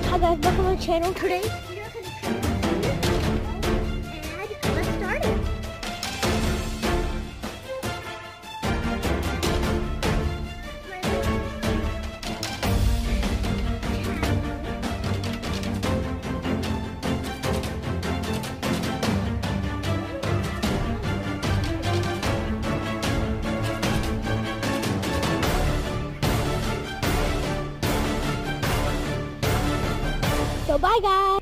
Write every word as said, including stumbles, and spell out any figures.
Hi guys, welcome to the channel. Today we are going to try and let's start it. So bye guys.